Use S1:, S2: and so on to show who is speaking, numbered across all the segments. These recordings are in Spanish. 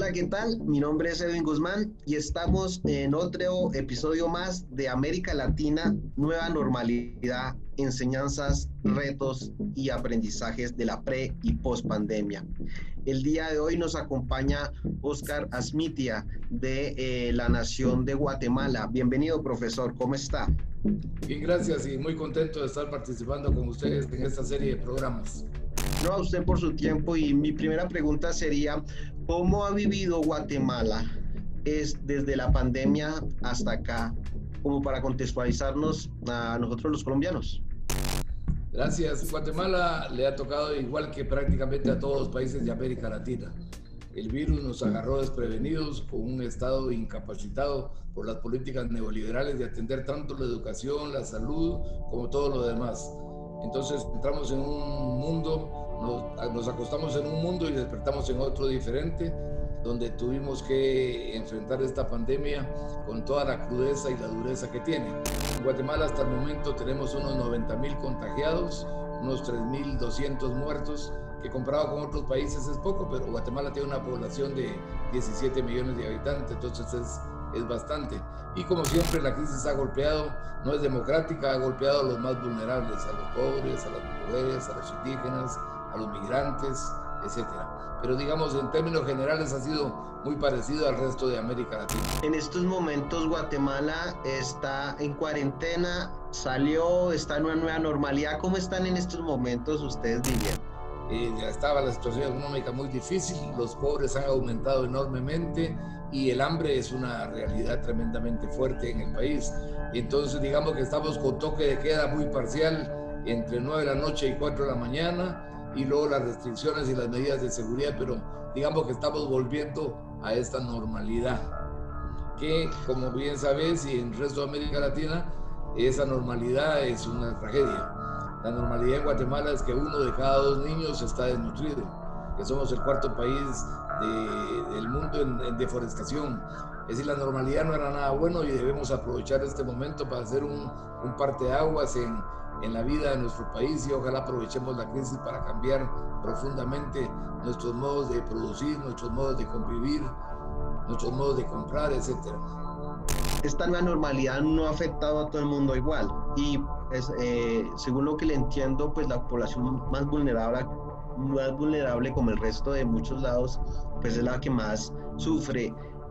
S1: Hola, ¿qué tal? Mi nombre es Edwin Guzmán y estamos en otro episodio más de América Latina, Nueva Normalidad, enseñanzas, retos y aprendizajes de la pre y post pandemia. El día de hoy nos acompaña Oscar Asmitia de la Nación de Guatemala. Bienvenido, profesor, ¿cómo está?
S2: Bien, gracias y muy contento de estar participando con ustedes en esta serie de programas.
S1: No, a usted por su tiempo y mi primera pregunta sería, ¿cómo ha vivido Guatemala desde la pandemia hasta acá, como para contextualizarnos a nosotros los colombianos?
S2: Gracias. Guatemala le ha tocado igual que prácticamente a todos los países de América Latina. El virus nos agarró desprevenidos con un estado incapacitado por las políticas neoliberales de atender tanto la educación, la salud, como todo lo demás. Entonces entramos en un mundo, nos acostamos en un mundo y despertamos en otro diferente, donde tuvimos que enfrentar esta pandemia con toda la crudeza y la dureza que tiene. En Guatemala hasta el momento tenemos unos 90,000 contagiados, unos 3,200 muertos, que comparado con otros países es poco, pero Guatemala tiene una población de 17 millones de habitantes, entonces es bastante. Y como siempre la crisis ha golpeado, no es democrática, ha golpeado a los más vulnerables, a los pobres, a las mujeres, a los indígenas, a los migrantes, etcétera. Pero digamos, en términos generales ha sido muy parecido al resto de América Latina.
S1: En estos momentos Guatemala está en cuarentena, salió, está en una nueva normalidad. ¿Cómo están en estos momentos ustedes viviendo?
S2: Ya estaba la situación económica muy difícil, los pobres han aumentado enormemente y el hambre es una realidad tremendamente fuerte en el país. Entonces digamos que estamos con toque de queda muy parcial entre 9 de la noche y 4 de la mañana y luego las restricciones y las medidas de seguridad, pero digamos que estamos volviendo a esta normalidad que, como bien sabes, y en el resto de América Latina, esa normalidad es una tragedia. La normalidad en Guatemala es que 1 de cada 2 niños está desnutrido, que somos el cuarto país del mundo en deforestación. Es decir, la normalidad no era nada bueno y debemos aprovechar este momento para hacer un parteaguas en la vida de nuestro país y ojalá aprovechemos la crisis para cambiar profundamente nuestros modos de producir, nuestros modos de convivir, nuestros modos de comprar, etcétera.
S1: Esta nueva normalidad no ha afectado a todo el mundo igual y pues, según lo que le entiendo, pues la población más vulnerable como el resto de muchos lados, pues es la que más sufre.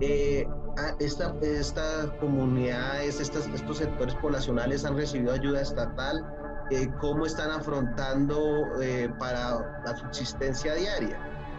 S1: Estas comunidades, estos sectores poblacionales han recibido ayuda estatal. ¿Cómo están afrontando para la subsistencia diaria?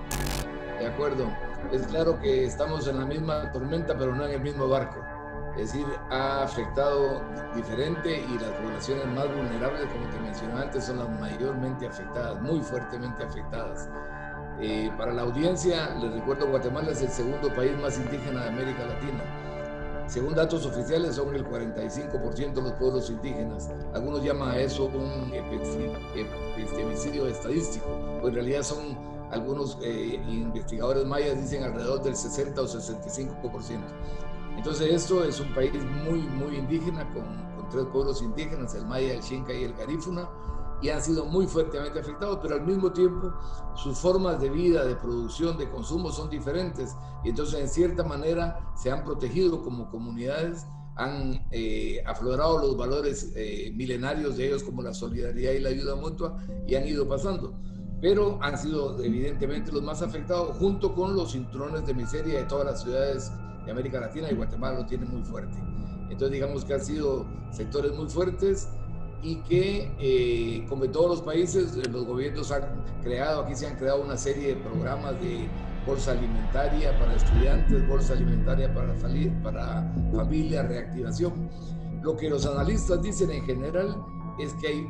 S2: De acuerdo. Es claro que estamos en la misma tormenta, pero no en el mismo barco. Es decir, ha afectado diferente y las poblaciones más vulnerables, como te mencionaba antes, son las mayormente afectadas, muy fuertemente afectadas. Para la audiencia, les recuerdo, Guatemala es el segundo país más indígena de América Latina. Según datos oficiales, son el 45% de los pueblos indígenas. Algunos llaman a eso un epistemicidio estadístico, pues en realidad son, algunos investigadores mayas dicen alrededor del 60 o 65%. Entonces esto es un país muy indígena, con 3 pueblos indígenas, el maya, el xinca y el garífuna, y han sido muy fuertemente afectados, pero al mismo tiempo sus formas de vida, de producción, de consumo son diferentes, y entonces en cierta manera se han protegido como comunidades, han aflorado los valores milenarios de ellos como la solidaridad y la ayuda mutua, y han ido pasando. Pero han sido evidentemente los más afectados junto con los cinturones de miseria de todas las ciudades de América Latina, y Guatemala lo tiene muy fuerte. Entonces digamos que han sido sectores muy fuertes y que, como en todos los países, los gobiernos han creado, aquí se han creado una serie de programas de bolsa alimentaria para estudiantes, bolsa alimentaria para familia, reactivación. Lo que los analistas dicen en general es que hay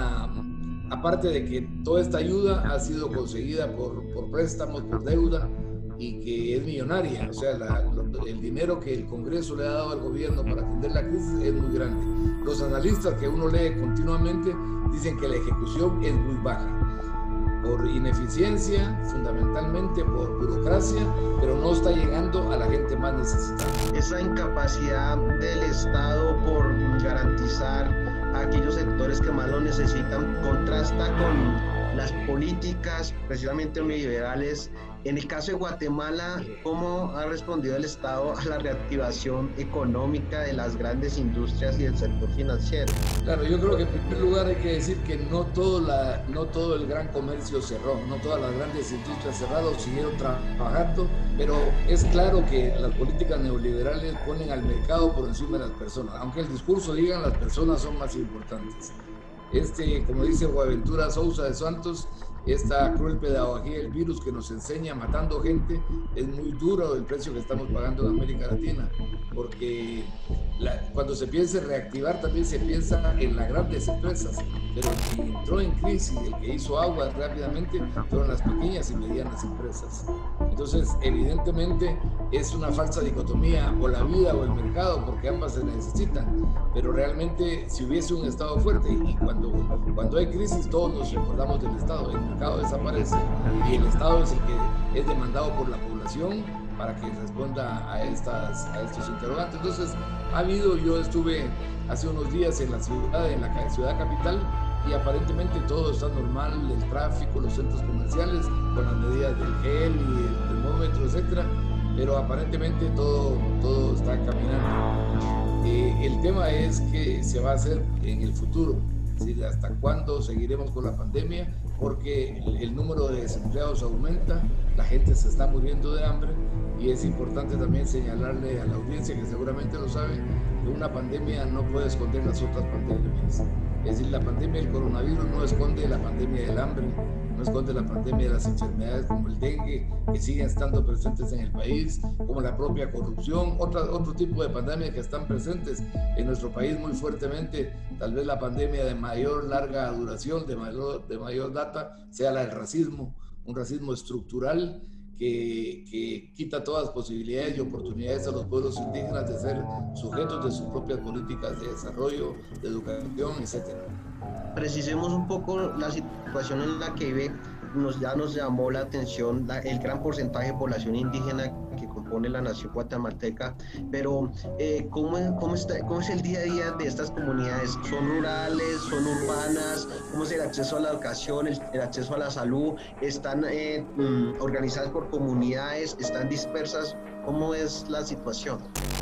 S2: aparte de que toda esta ayuda ha sido conseguida por préstamos, por deuda, y que es millonaria, o sea, el dinero que el Congreso le ha dado al gobierno para atender la crisis es muy grande. Los analistas que uno lee continuamente dicen que la ejecución es muy baja, por ineficiencia, fundamentalmente por burocracia, pero no está llegando a la gente más necesitada.
S1: Esa incapacidad del Estado por garantizar a aquellos sectores que más lo necesitan contrasta las políticas precisamente neoliberales. En el caso de Guatemala, ¿cómo ha respondido el Estado a la reactivación económica de las grandes industrias y del sector financiero?
S2: Claro, yo creo que en primer lugar hay que decir que no todo el gran comercio cerró, no todas las grandes industrias cerradas siguieron trabajando, pero es claro que las políticas neoliberales ponen al mercado por encima de las personas, aunque el discurso digan las personas son más importantes. Como dice Boaventura Sousa de Santos, esta cruel pedagogía del virus que nos enseña matando gente, es muy duro el precio que estamos pagando en América Latina, porque cuando se piensa en reactivar también se piensa en las grandes empresas, pero el que entró en crisis, el que hizo agua rápidamente, fueron las pequeñas y medianas empresas. Entonces, evidentemente, es una falsa dicotomía, o la vida o el mercado, porque ambas se necesitan, pero realmente si hubiese un Estado fuerte, y cuando hay crisis todos nos recordamos del Estado, el mercado desaparece y el Estado es el que es demandado por la población para que responda a estos interrogantes. Entonces, yo estuve hace unos días en la ciudad capital, y aparentemente todo está normal, el tráfico, los centros comerciales, con las medidas del gel y el termómetro, etcétera, pero aparentemente todo está caminando. El tema es qué se va a hacer en el futuro, es decir, hasta cuándo seguiremos con la pandemia, porque el número de desempleados aumenta, la gente se está muriendo de hambre, y es importante también señalarle a la audiencia, que seguramente lo sabe, que una pandemia no puede esconder las otras pandemias. Es decir, la pandemia del coronavirus no esconde la pandemia del hambre, no esconde la pandemia de las enfermedades como el dengue, que siguen estando presentes en el país, como la propia corrupción, otro tipo de pandemias que están presentes en nuestro país muy fuertemente. Tal vez la pandemia de mayor larga duración, de mayor data, sea la del racismo, un racismo estructural que quita todas las posibilidades y oportunidades a los pueblos indígenas de ser sujetos de sus propias políticas de desarrollo, de educación, etc.
S1: Precisemos un poco la situación en la que vive. Ya nos llamó la atención el gran porcentaje de población indígena que compone la nación guatemalteca, pero ¿cómo es el día a día de estas comunidades? ¿Son rurales, son urbanas? ¿Cómo es el acceso a la educación, el acceso a la salud? ¿Están organizadas por comunidades? ¿Están dispersas? ¿Cómo es la situación?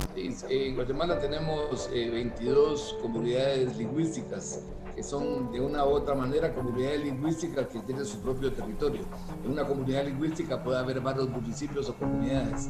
S2: En Guatemala tenemos 22 comunidades lingüísticas, que son de una u otra manera comunidades lingüísticas que tienen su propio territorio. En una comunidad lingüística puede haber varios municipios o comunidades.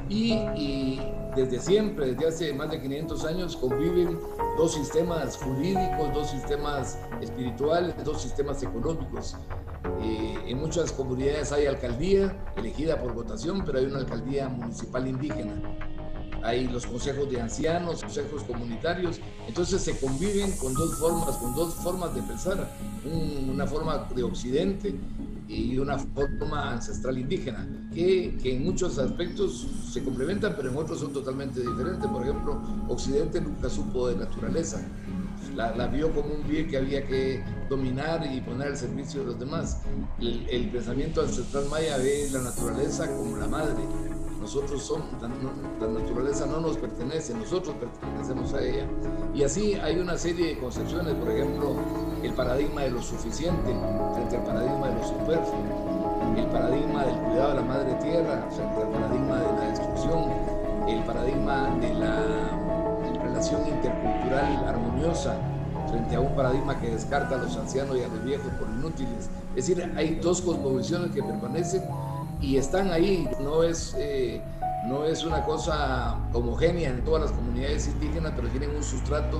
S2: Y desde siempre, desde hace más de 500 años, conviven dos sistemas jurídicos, dos sistemas espirituales, dos sistemas económicos. En muchas comunidades hay alcaldía elegida por votación, pero hay una alcaldía municipal indígena. Hay los consejos de ancianos, consejos comunitarios, entonces se conviven con dos formas de pensar, una forma de occidente y una forma ancestral indígena, que en muchos aspectos se complementan, pero en otros son totalmente diferentes. Por ejemplo, Occidente nunca supo de naturaleza, la vio como un bien que había que dominar y poner al servicio de los demás. El pensamiento ancestral maya ve la naturaleza como la madre. Nosotros somos, la naturaleza no nos pertenece, nosotros pertenecemos a ella. Y así hay una serie de concepciones, por ejemplo, el paradigma de lo suficiente frente al paradigma de lo superfluo, el paradigma del cuidado de la madre tierra frente al paradigma de la destrucción, el paradigma de la relación intercultural armoniosa frente a un paradigma que descarta a los ancianos y a los viejos por inútiles. Es decir, hay dos cosmovisiones que permanecen y están ahí, no es una cosa homogénea en todas las comunidades indígenas, pero tienen un sustrato.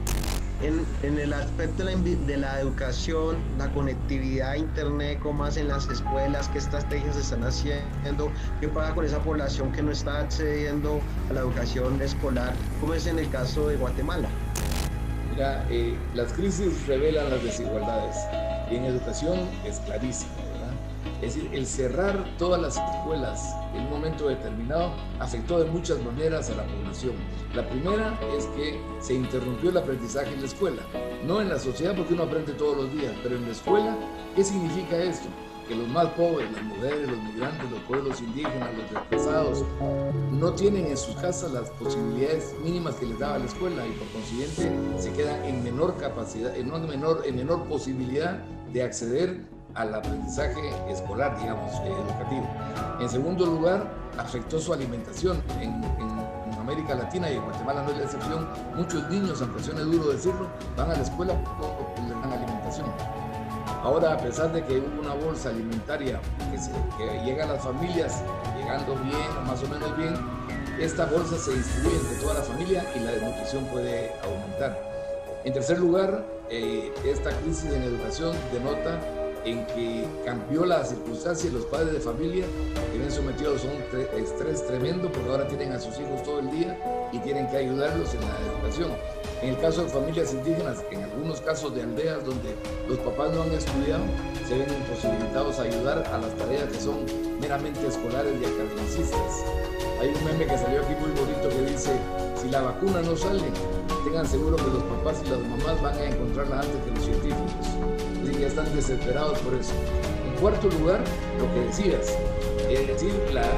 S1: En el aspecto de la educación, la conectividad a internet, ¿cómo hacen las escuelas? ¿Qué estrategias están haciendo? ¿Qué pasa con esa población que no está accediendo a la educación escolar? ¿Cómo es en el caso de Guatemala?
S2: Mira, las crisis revelan las desigualdades y en educación es clarísimo. Es decir, el cerrar todas las escuelas en un momento determinado afectó de muchas maneras a la población. La primera es que se interrumpió el aprendizaje en la escuela. No en la sociedad, porque uno aprende todos los días, pero en la escuela, ¿qué significa esto? Que los más pobres, las mujeres, los migrantes, los pueblos indígenas, los desplazados, no tienen en sus casas las posibilidades mínimas que les daba la escuela y por consiguiente se quedan en menor capacidad, en menor posibilidad de acceder al aprendizaje escolar, digamos, educativo. En segundo lugar, afectó su alimentación. En América Latina y en Guatemala no es la excepción, muchos niños, aunque suene duro decirlo, van a la escuela porque les dan alimentación. Ahora, a pesar de que hubo una bolsa alimentaria que llega a las familias, llegando bien o más o menos bien, esta bolsa se distribuye entre toda la familia y la desnutrición puede aumentar. En tercer lugar, esta crisis en educación denota en que cambió la circunstancia y los padres de familia que ven sometidos a un estrés tremendo porque ahora tienen a sus hijos todo el día y tienen que ayudarlos en la educación. En el caso de familias indígenas, en algunos casos de aldeas donde los papás no han estudiado, se ven imposibilitados a ayudar a las tareas que son meramente escolares y academicistas. Hay un meme que salió aquí muy bonito que dice: si la vacuna no sale, tengan seguro que los papás y las mamás van a encontrarla antes que los científicos. Así que están desesperados por eso. En cuarto lugar, lo que decías, es decir,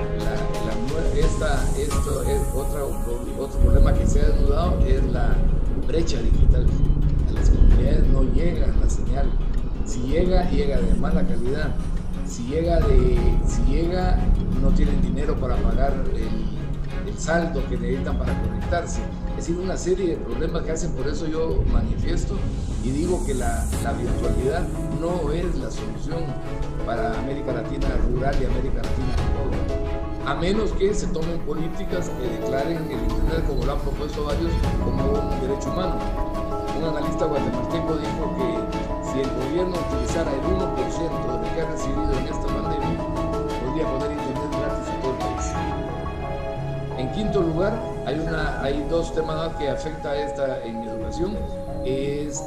S2: esto es otro problema que se ha desnudado, es la brecha digital. A las comunidades no llega la señal. Si llega, llega de mala calidad. Si llega, no tienen dinero para pagar el saldo que necesitan para conectarse. Es decir, una serie de problemas que hacen. Por eso yo manifiesto y digo que la virtualidad no es la solución para América Latina rural y América Latina pobre, a menos que se tomen políticas que declaren el Internet, como lo han propuesto varios, como un derecho humano. Un analista guatemalteco dijo que si el gobierno utilizara el 1% de lo que ha recibido en esta pandemia, podría poner Internet gratis a todo el país. En quinto lugar, hay dos temas que afectan en educación, es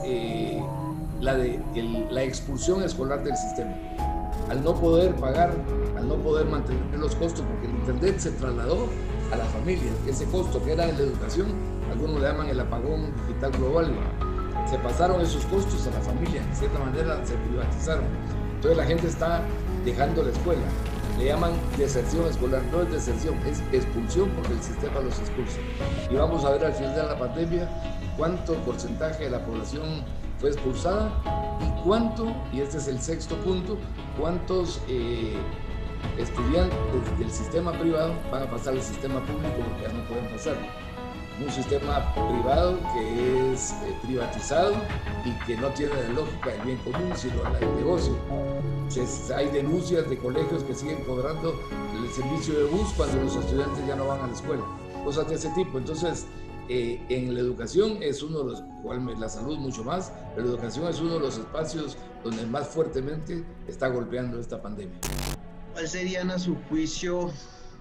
S2: la expulsión escolar del sistema. Al no poder pagar, al no poder mantener los costos, porque el Internet se trasladó a la familia, ese costo que era de la educación, algunos le llaman el apagón digital global, se pasaron esos costos a la familia, de cierta manera se privatizaron. Entonces la gente está dejando la escuela. Le llaman deserción escolar, no es deserción, es expulsión porque el sistema los expulsa. Y vamos a ver al final de la pandemia cuánto porcentaje de la población fue expulsada y cuánto, y este es el sexto punto, cuántos estudiantes del sistema privado van a pasar al sistema público porque ya no pueden pasar. Un sistema privado que es privatizado y que no tiene la lógica del bien común, sino la del negocio. Hay denuncias de colegios que siguen cobrando el servicio de bus cuando los estudiantes ya no van a la escuela. Cosas de ese tipo. Entonces, en la educación es uno de los, igual la salud mucho más, pero la educación es uno de los espacios donde más fuertemente está golpeando esta pandemia.
S1: ¿Cuáles serían a su juicio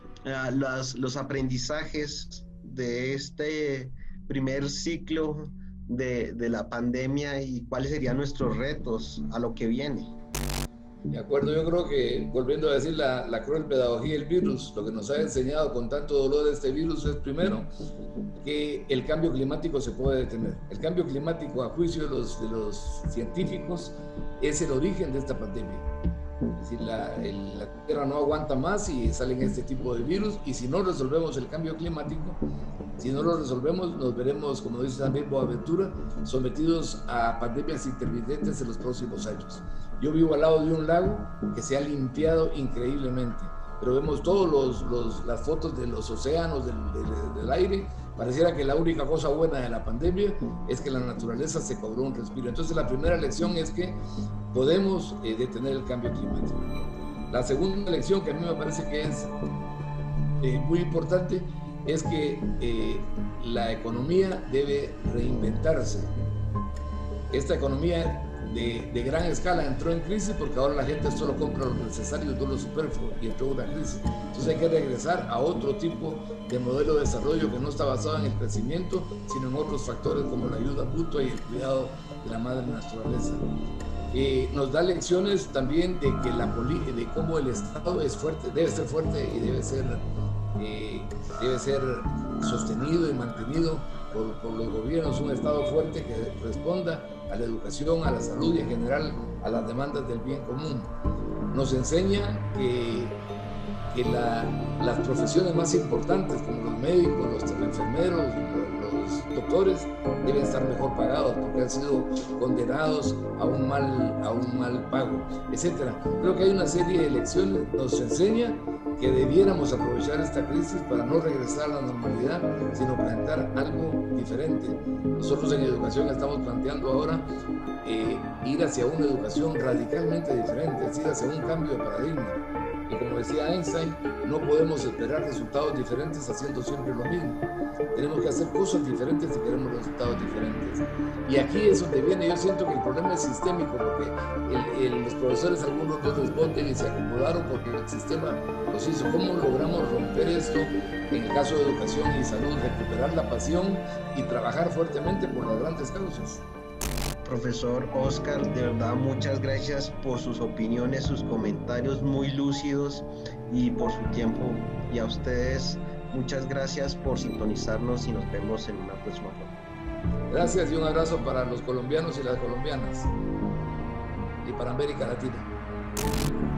S1: los aprendizajes de este primer ciclo de la pandemia y cuáles serían nuestros retos a lo que viene?
S2: De acuerdo, yo creo que, volviendo a decir la cruel pedagogía del virus, lo que nos ha enseñado con tanto dolor este virus es, primero, que el cambio climático se puede detener. El cambio climático, a juicio de los científicos, es el origen de esta pandemia. Es decir, la Tierra no aguanta más y salen este tipo de virus, y si no resolvemos el cambio climático, si no lo resolvemos, nos veremos, como dice también Boaventura, sometidos a pandemias intermitentes en los próximos años. Yo vivo al lado de un lago que se ha limpiado increíblemente, pero vemos todas las fotos de los océanos, del aire. Pareciera que la única cosa buena de la pandemia es que la naturaleza se cobró un respiro. Entonces la primera lección es que podemos detener el cambio climático. La segunda lección, que a mí me parece que es muy importante, es que la economía debe reinventarse. Esta economía de gran escala entró en crisis porque ahora la gente solo compra lo necesario y no lo superfluo, y entró una crisis. Entonces hay que regresar a otro tipo de modelo de desarrollo que no está basado en el crecimiento, sino en otros factores como la ayuda mutua y el cuidado de la madre naturaleza. Nos da lecciones también de cómo el Estado es fuerte, debe ser fuerte y debe ser sostenido y mantenido por los gobiernos, un Estado fuerte que responda a la educación, a la salud y en general a las demandas del bien común. Nos enseña que las profesiones más importantes, como los médicos, los enfermeros, los los doctores deben estar mejor pagados porque han sido condenados a un mal pago, etcétera. Creo que hay una serie de lecciones que nos enseña que debiéramos aprovechar esta crisis para no regresar a la normalidad, sino plantear algo diferente. Nosotros en educación estamos planteando ahora ir hacia una educación radicalmente diferente, es decir, hacia un cambio de paradigma. Y como decía Einstein, no podemos esperar resultados diferentes haciendo siempre lo mismo. Tenemos que hacer cosas diferentes si queremos resultados diferentes. Y aquí es donde viene, yo siento que el problema es sistémico, porque los profesores, algunos no responden y se acomodaron porque el sistema los hizo. ¿Cómo logramos romper esto en el caso de educación y salud? Recuperar la pasión y trabajar fuertemente por las grandes causas.
S1: Profesor Oscar, de verdad muchas gracias por sus opiniones, sus comentarios muy lúcidos y por su tiempo. Y a ustedes, muchas gracias por sintonizarnos y nos vemos en una próxima foto.
S2: Gracias y un abrazo para los colombianos y las colombianas y para América Latina.